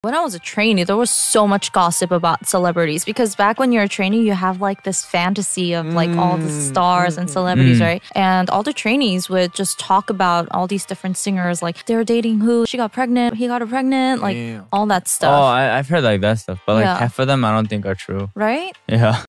When I was a trainee, there was so much gossip about celebrities because back when you're a trainee, you have like this fantasy of like all the stars and celebrities, right? And all the trainees would just talk about all these different singers, like they were dating who, she got pregnant, he got her pregnant, like all that stuff. Oh, I've heard like that stuff, but like Yeah. half of them I don't think are true. Right? Yeah.